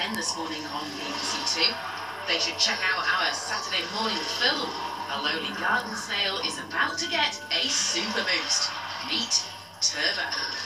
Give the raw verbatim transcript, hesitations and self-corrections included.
ten this morning on B B C Two. They should check out our Saturday morning film. A lowly garden snail is about to get a super boost. Meet Turbo.